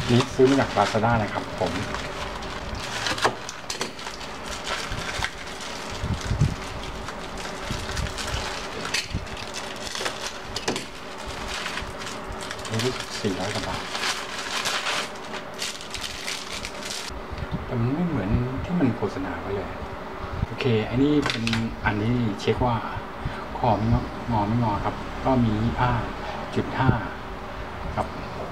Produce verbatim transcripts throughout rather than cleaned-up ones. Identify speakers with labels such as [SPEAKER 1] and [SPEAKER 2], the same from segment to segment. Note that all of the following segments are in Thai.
[SPEAKER 1] นี้ซื้อมาจาก ลาซาด้า นะครับผมรู้สึกสี่ร้อยกว่าบาทแต่มันไม่เหมือนที่มันโฆษณาไว้เลยโอเคอันนี้เป็นอันนี้เช็คว่าคอไม่งอไม่งอครับก็มี ยี่สิบห้าจุดห้า กับ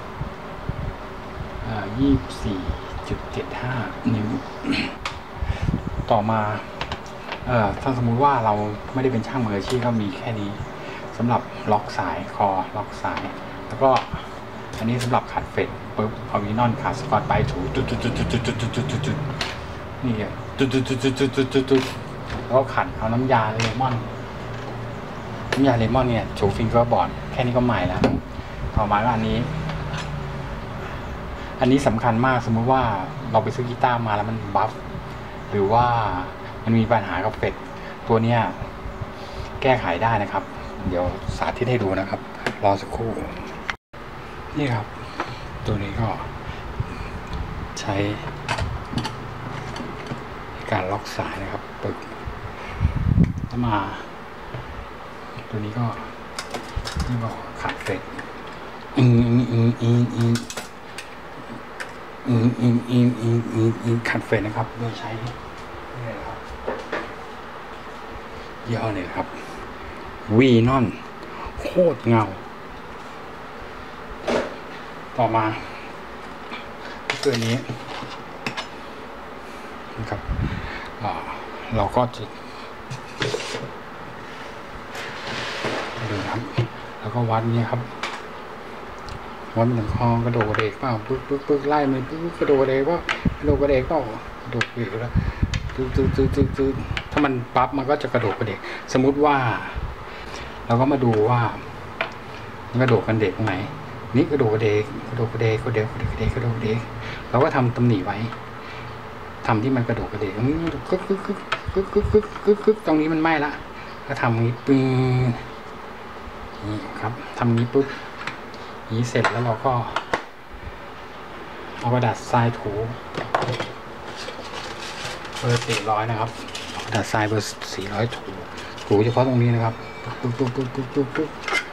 [SPEAKER 1] ยี่สิบสี่จุดเจ็ดห้า นิ้ว ต่อมาเอ่อถ้าสมมุติว่าเราไม่ได้เป็นช่างมืออาชีพก็มีแค่นี้สำหรับล็อกสายคอล็อกสายแล้วก็อันนี้สำหรับขัดเฟดปุ๊บเอาวินอนขัดสกอตไปถูจุดจุดจุดจุดจุดจุดจุดจุดจุดจุดนี่จุดจุดจุดจุดจุดจุดจุดจุดแล้วก็ขัดเอาน้ำยาเลมอนน้ำยาเลมอนเนี่ยถูฟิงเกอร์บอร์ดแค่นี้ก็ใหม่แล้วต่อมาก็อันนี้อันนี้สำคัญมากสมมุติว่าเราไปซื้อกีตาร์มาแล้วมันบัฟหรือว่ามันมีปัญหากับเฟดตัวเนี้ยแก้ไขได้นะครับเดี๋ยวสาธิตให้ดูนะครับรอสักครู่นี่ครับตัวนี้ก็ใช้การล็อกสายนะครับปึกแล้วมาตัวนี้ก็นี่ก็ขัดเฟดอืมอืมอืมอืมอืมอืมอืมอืมอืมอืมอืมขัดเฟดนะครับโดยใช้นี่ครับยี่ห้อนี้ครับวีนอนโคตรเงาต่อมาตัวนี้นะครับเราก็จะดูครับแล้วก็วัดนี้ครับวัดมันคอกระโดดกระเดกเปล่าปึ๊กปึ๊กปึ๊กไล่มันปึ๊กกระโดดกระเดกเปล่ากระโดดกระเดกเปล่ากระโดดกระเดกแล้วตึ๊ดตึ๊ดตึ๊ดตึ๊ดตึ๊ดถ้ามันปั๊บมันก็จะกระโดดกระเดกสมมุติว่าเราก็มาดูว่ามันกระโดดกันเด็กตรงไหนนี่กระโดดกระเดกกระโดดกระเดกกระโดดกระเดกกระเดกกระโดดกระเดกเราก็ทำตำหนิไว้ทำที่มันกระโดดกระเดกกึกกึกกึกกึกกึกกึกกึกกึกตรงนี้มันไหม้ละก็ทำนี้ปึ้งนี่ครับทำนี้ปุ๊บนี้เสร็จแล้วเราก็เอากระดาษทรายถูเบอร์สี่ร้อยนะครับกระดาษทรายเบอร์สี่ร้อยถูถูเฉพาะตรงนี้นะครับปุ๊บปุ๊บปุ๊บปุ๊บปุ๊บปุ๊บ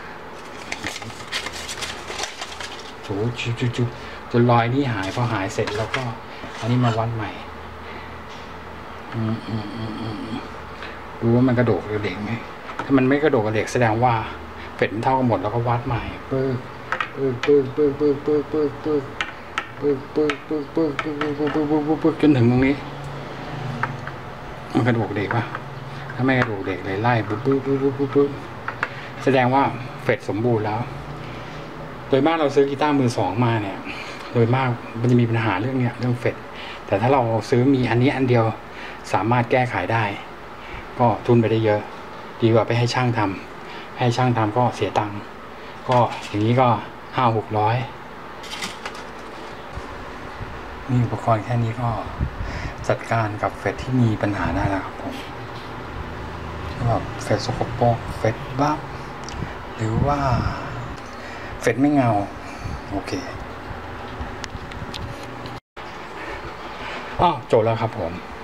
[SPEAKER 1] ถูจุดจุดจุดจนรอยนี้หายพอหายเสร็จแล้วก็อันนี้มาวัดใหม่อืมอืมอืมอืมดูว่ามันกระโดดกระเดกไหมถ้ามันไม่กระโดดกระเดกแสดงว่าเฟดมันเท่ากันหมดแล้วก็วัดใหม่ปึ๊บปึ๊บปึ๊บปึ๊บปึ๊บปึ๊บปึ๊บปึ๊บปึ๊บปึ๊บปึ๊บปึ๊บปึ๊บปึ๊บปึ๊บปึ๊บปึ๊บปึ๊บจนถึงตรงนี้มันกระโดดเด็กปะถ้าไม่กระโดดเด็กเลยไล่ปึ๊บปึ๊บปึ๊บปึ๊บปึ๊บแสดงว่าเฟดสมบูรณ์แล้วโดยมากเราซื้อกีตาร์มือสองมาเนี่ยโดยมากมันจะมีปัญหาเรื่องเนี้ยเรื่องเฟดแต่ถ้าเราซื้อมีอันนี้อันเดียวสามารถแก้ไขได้ก็ทุนไปได้เยอะดีกว่าไปให้ช่างทำให้ช่างทำก็เสียตังค์ก็อย่างนี้ก็ห้าหกร้อยนี่อุปกรณ์แค่นี้ก็จัดการกับเฟดที่มีปัญหาได้แล้วครับผมแบบเฟดสกปรกเฟดบ้าหรือว่าเฟดไม่เงาโอเคอ้าวจบแล้วครับผม